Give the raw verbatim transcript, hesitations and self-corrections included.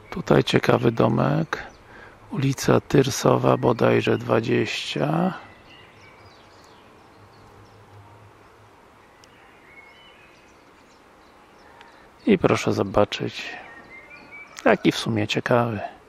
Tutaj ciekawy domek, ulica Tyrsowa bodajże dwadzieścia. I proszę zobaczyć, jaki w sumie ciekawy.